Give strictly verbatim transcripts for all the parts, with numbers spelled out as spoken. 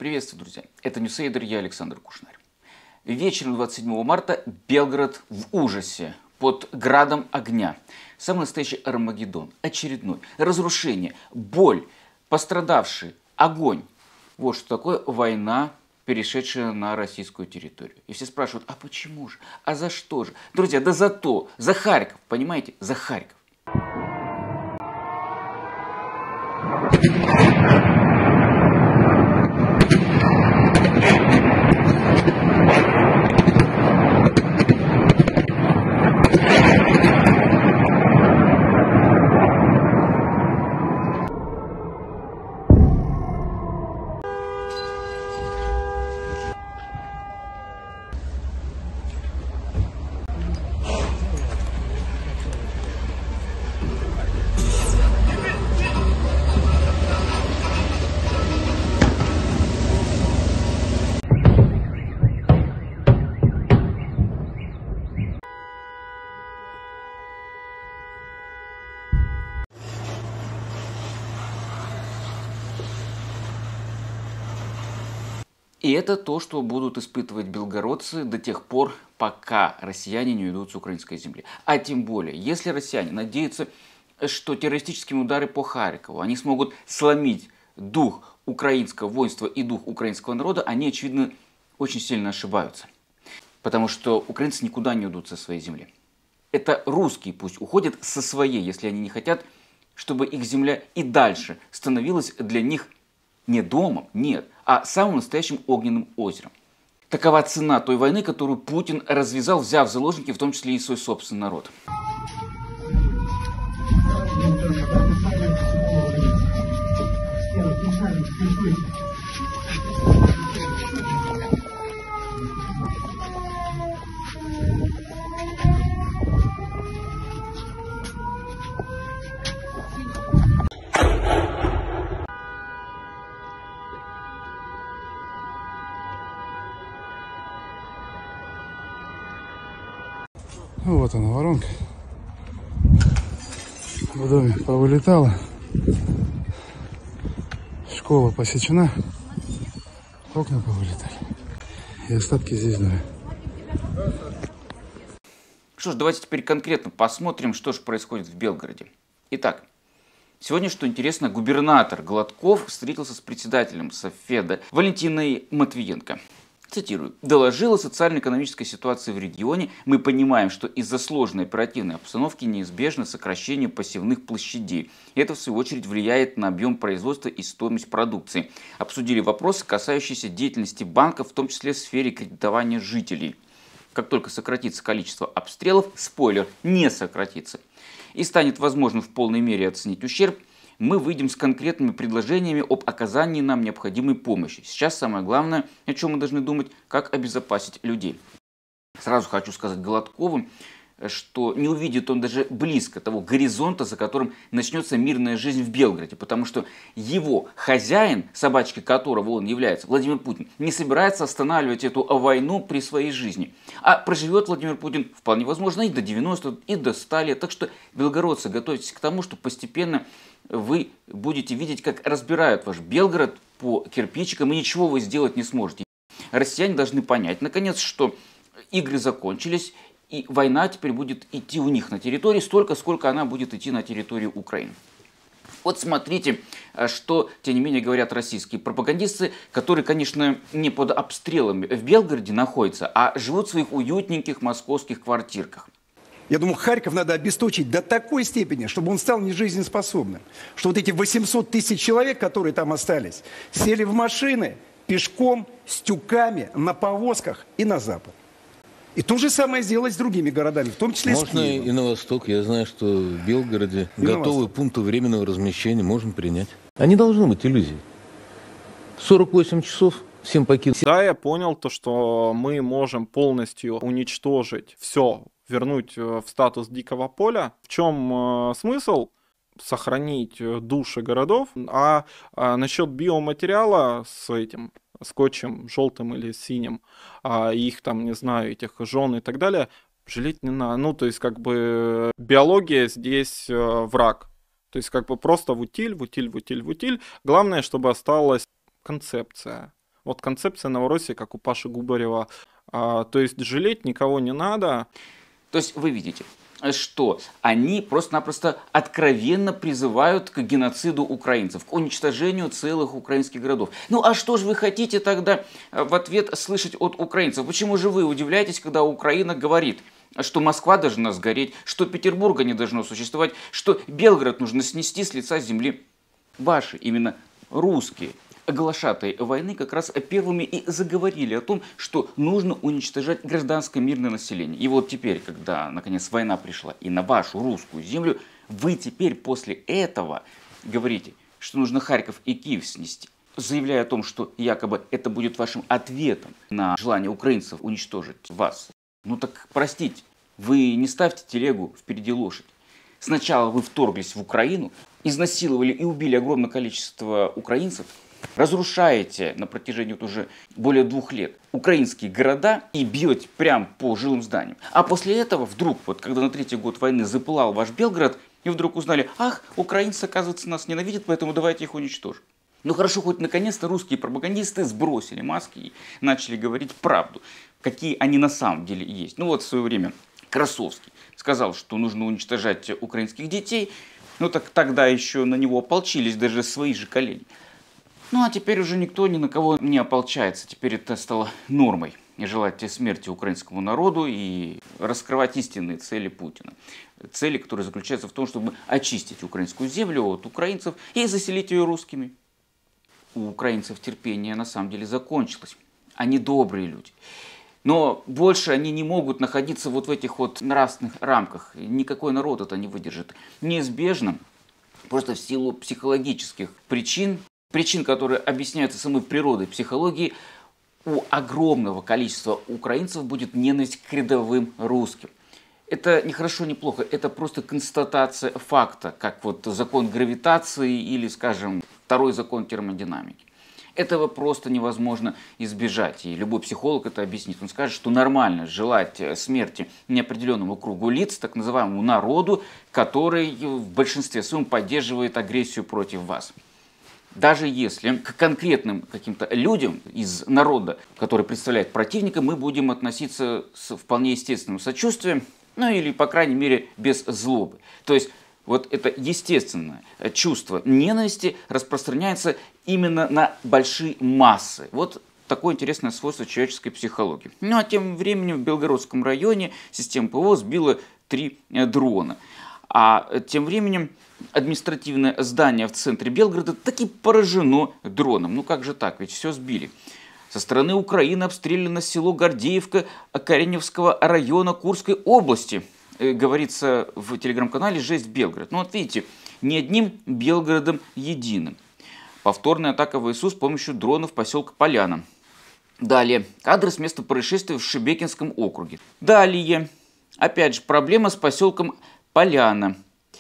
Приветствую, друзья! Это Ньюсейдер, я Александр Кушнарь. Вечером двадцать седьмого марта Белгород в ужасе, под градом огня. Самый настоящий Армагеддон, очередной, разрушение, боль, пострадавший, огонь. Вот что такое война, перешедшая на российскую территорию. И все спрашивают, а почему же, а за что же? Друзья, да за то, за Харьков, понимаете, за Харьков. И это то, что будут испытывать белгородцы до тех пор, пока россияне не уйдут с украинской земли. А тем более, если россияне надеются, что террористическими ударами по Харькову они смогут сломить дух украинского воинства и дух украинского народа, они, очевидно, очень сильно ошибаются. Потому что украинцы никуда не уйдут со своей земли. Это русские пусть уходят со своей, если они не хотят, чтобы их земля и дальше становилась для них не домом, нет, а самым настоящим огненным озером. Такова цена той войны, которую Путин развязал, взяв в заложники, в том числе и свой собственный народ. Ну, вот она, воронка. В доме повылетала. Школа посечена. Окна повылетали. И остатки здесь дома. Что ж, давайте теперь конкретно посмотрим, что же происходит в Белгороде. Итак, сегодня, что интересно, губернатор Гладков встретился с председателем Софеда Валентиной Матвиенко. Цитирую. «Доложила социально-экономической ситуации в регионе. Мы понимаем, что из-за сложной оперативной обстановки неизбежно сокращение посевных площадей. Это, в свою очередь, влияет на объем производства и стоимость продукции. Обсудили вопросы, касающиеся деятельности банков, в том числе в сфере кредитования жителей. Как только сократится количество обстрелов, спойлер, не сократится, и станет возможным в полной мере оценить ущерб, мы выйдем с конкретными предложениями об оказании нам необходимой помощи. Сейчас самое главное, о чем мы должны думать, как обезопасить людей». Сразу хочу сказать Гладкову, что не увидит он даже близко того горизонта, за которым начнется мирная жизнь в Белгороде. Потому что его хозяин, собачкой которого он является, Владимир Путин, не собирается останавливать эту войну при своей жизни. А проживет Владимир Путин вполне возможно и до девяноста, и до ста лет. Так что, белгородцы, готовьтесь к тому, что постепенно вы будете видеть, как разбирают ваш Белгород по кирпичикам, и ничего вы сделать не сможете. Россияне должны понять, наконец, что игры закончились, и война теперь будет идти у них на территории столько, сколько она будет идти на территории Украины. Вот смотрите, что, тем не менее, говорят российские пропагандисты, которые, конечно, не под обстрелами в Белгороде находятся, а живут в своих уютненьких московских квартирках. Я думаю, Харьков надо обесточить до такой степени, чтобы он стал нежизнеспособным. Что вот эти восемьсот тысяч человек, которые там остались, сели в машины пешком, с тюками, на повозках и на запад. И то же самое сделать с другими городами, в том числе можно с Киевом. Можно и на восток. Я знаю, что в Белгороде и готовые пункты временного размещения можем принять. А не должно быть иллюзий. сорок восемь часов всем покинуть. Да, я понял то, что мы можем полностью уничтожить все, вернуть в статус дикого поля. В чем э, смысл? Сохранить души городов. А, а насчет биоматериала с этим скотчем желтым или синим, а их там, не знаю, этих жен и так далее, жалеть не надо. Ну, то есть, как бы, биология здесь э, враг. То есть, как бы, просто в утиль, в утиль, в утиль, в утиль. Главное, чтобы осталась концепция. Вот концепция Новороссии, как у Паши Губарева, а, то есть жалеть никого не надо. То есть вы видите, что они просто-напросто откровенно призывают к геноциду украинцев, к уничтожению целых украинских городов. Ну а что же вы хотите тогда в ответ слышать от украинцев? Почему же вы удивляетесь, когда Украина говорит, что Москва должна сгореть, что Петербурга не должно существовать, что Белгород нужно снести с лица земли? Ваши, именно русские глашатые войны как раз первыми и заговорили о том, что нужно уничтожать гражданское мирное население. И вот теперь, когда наконец война пришла и на вашу русскую землю, вы теперь после этого говорите, что нужно Харьков и Киев снести, заявляя о том, что якобы это будет вашим ответом на желание украинцев уничтожить вас. Ну так простите, вы не ставьте телегу впереди лошадь. Сначала вы вторглись в Украину, изнасиловали и убили огромное количество украинцев, разрушаете на протяжении вот уже более двух лет украинские города и бьете прям по жилым зданиям. А после этого вдруг, вот когда на третий год войны запылал ваш Белгород, и вдруг узнали, ах, украинцы, оказывается, нас ненавидят, поэтому давайте их уничтожим. Ну хорошо, хоть наконец-то русские пропагандисты сбросили маски и начали говорить правду, какие они на самом деле есть. Ну вот в свое время Красовский сказал, что нужно уничтожать украинских детей, ну так тогда еще на него ополчились даже свои же коллеги. Ну а теперь уже никто ни на кого не ополчается, теперь это стало нормой. И желать смерти украинскому народу и раскрывать истинные цели Путина. Цели, которые заключаются в том, чтобы очистить украинскую землю от украинцев и заселить ее русскими. У украинцев терпение на самом деле закончилось. Они добрые люди. Но больше они не могут находиться вот в этих вот нравственных рамках. Никакой народ это не выдержит. Неизбежно, просто в силу психологических причин, причин, которые объясняются самой природой психологии, у огромного количества украинцев будет ненависть к рядовым русским. Это не хорошо, не плохо, это просто констатация факта, как вот закон гравитации или, скажем, второй закон термодинамики. Этого просто невозможно избежать, и любой психолог это объяснит. Он скажет, что нормально желать смерти неопределенному кругу лиц, так называемому народу, который в большинстве своем поддерживает агрессию против вас. Даже если к конкретным каким-то людям из народа, который представляет противника, мы будем относиться с вполне естественным сочувствием, ну или, по крайней мере, без злобы. То есть вот это естественное чувство ненависти распространяется именно на большие массы. Вот такое интересное свойство человеческой психологии. Ну а тем временем в Белгородском районе система ПВО сбила три дрона. А тем временем административное здание в центре Белгорода таки поражено дроном. Ну как же так, ведь все сбили. Со стороны Украины обстреляно село Гордеевка Кареневского района Курской области. Говорится в телеграм-канале «Жесть Белгород». Ну вот видите, ни одним Белгородом единым. Повторная атака ВСУ с помощью дронов поселка Поляна. Далее. Кадры с места происшествия в Шебекинском округе. Далее. Опять же, проблема с поселком Поляна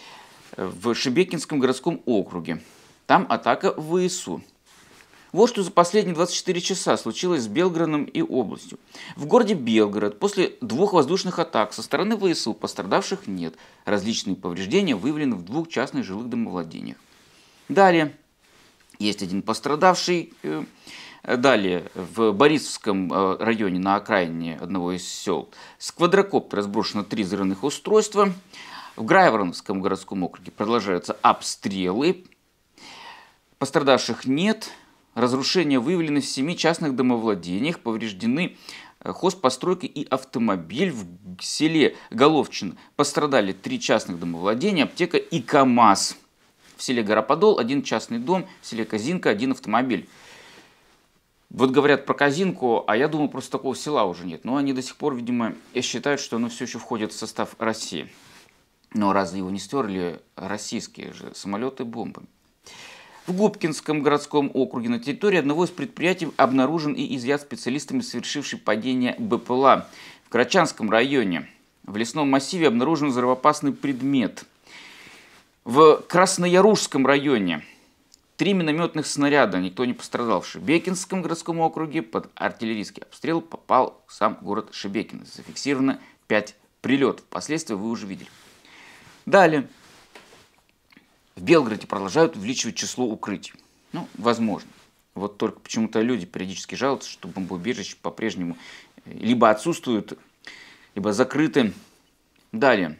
в Шебекинском городском округе. Там атака ВСУ. Вот что за последние двадцать четыре часа случилось с Белгородом и областью. В городе Белгород после двух воздушных атак со стороны ВСУ пострадавших нет. Различные повреждения выявлены в двух частных жилых домовладениях. Далее. Есть один пострадавший. Далее. В Борисовском районе на окраине одного из сел с квадрокоптера сброшено три взрывных устройства. В Грайворонском городском округе продолжаются обстрелы. Пострадавших нет. Разрушения выявлены в семи частных домовладениях. Повреждены хозпостройка и автомобиль. В селе Головчино пострадали три частных домовладения, аптека и КАМАЗ. В селе Гороподол один частный дом, в селе Козинка один автомобиль. Вот говорят про Козинку, а я думаю, просто такого села уже нет. Но они до сих пор, видимо, считают, что оно все еще входит в состав России. Но разве его не стерли российские же самолеты бомбами? В Губкинском городском округе на территории одного из предприятий обнаружен и изъят специалистами, совершивший падение БПЛА. В Карачанском районе в лесном массиве обнаружен взрывоопасный предмет. В Краснояружском районе три минометных снаряда, никто не пострадал. В Шебекинском городском округе под артиллерийский обстрел попал сам город Шебекино. Зафиксировано пять прилетов. Последствия вы уже видели. Далее. В Белгороде продолжают увеличивать число укрытий. Ну, возможно. Вот только почему-то люди периодически жалуются, что бомбоубежища по-прежнему либо отсутствуют, либо закрыты. Далее.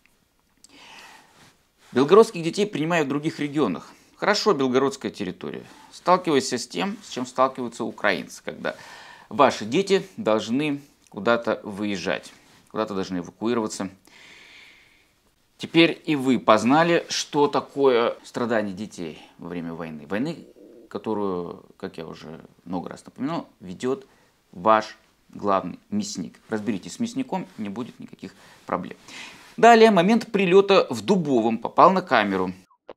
Белгородских детей принимают в других регионах. Хорошо, белгородская территория. Сталкивайся с тем, с чем сталкиваются украинцы, когда ваши дети должны куда-то выезжать, куда-то должны эвакуироваться. Теперь и вы познали, что такое страдание детей во время войны. Войны, которую, как я уже много раз напоминал, ведет ваш главный мясник. Разберитесь с мясником, не будет никаких проблем. Далее, момент прилета в Дубовом попал на камеру.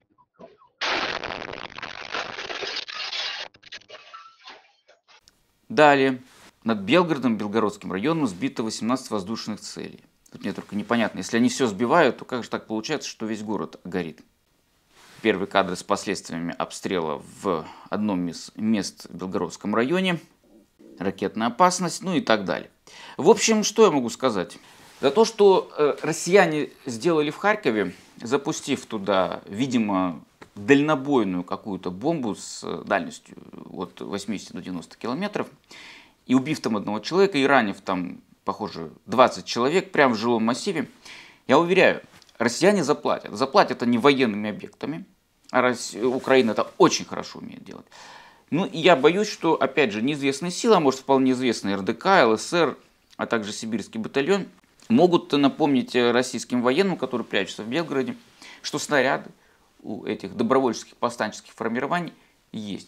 Далее, над Белгородом, Белгородским районом сбито восемнадцать воздушных целей. Тут мне только непонятно, если они все сбивают, то как же так получается, что весь город горит? Первые кадры с последствиями обстрела в одном из мест в Белгородском районе. Ракетная опасность, ну и так далее. В общем, что я могу сказать? За то, что э, россияне сделали в Харькове, запустив туда, видимо, дальнобойную какую-то бомбу с дальностью от восьмидесяти до девяноста километров, и убив там одного человека, и ранив там, похоже, двадцать человек прямо в жилом массиве, я уверяю, россияне заплатят. Заплатят они военными объектами, а Россия, Украина это очень хорошо умеет делать. Ну и я боюсь, что, опять же, неизвестные силы, а может вполне известные эр дэ ка, эл эс эр, а также сибирский батальон, могут напомнить российским военным, которые прячутся в Белгороде, что снаряды у этих добровольческих повстанческих формирований есть.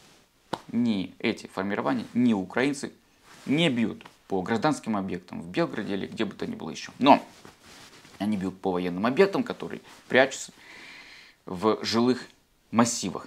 Ни эти формирования, ни украинцы не бьют по гражданским объектам в Белгороде или где бы то ни было еще. Но они бьют по военным объектам, которые прячутся в жилых массивах.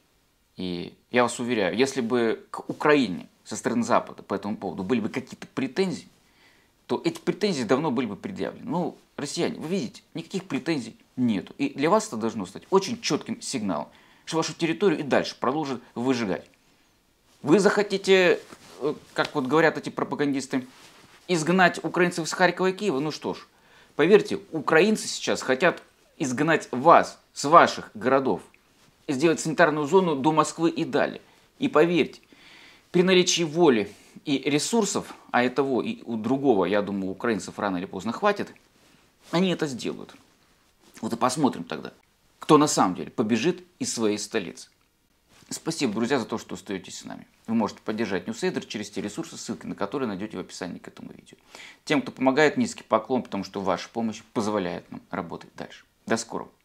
И я вас уверяю, если бы к Украине со стороны Запада по этому поводу были бы какие-то претензии, то эти претензии давно были бы предъявлены. Ну, россияне, вы видите, никаких претензий нету. И для вас это должно стать очень четким сигналом, что вашу территорию и дальше продолжат выжигать. Вы захотите, как вот говорят эти пропагандисты, изгнать украинцев из Харькова и Киева? Ну что ж, поверьте, украинцы сейчас хотят изгнать вас с ваших городов и сделать санитарную зону до Москвы и далее. И поверьте, при наличии воли и ресурсов, а и того и у другого, я думаю, украинцев рано или поздно хватит, они это сделают. Вот и посмотрим тогда, кто на самом деле побежит из своей столицы. Спасибо, друзья, за то, что остаетесь с нами. Вы можете поддержать Ньюсейдер через те ресурсы, ссылки на которые найдете в описании к этому видео. Тем, кто помогает, низкий поклон, потому что ваша помощь позволяет нам работать дальше. До скорого.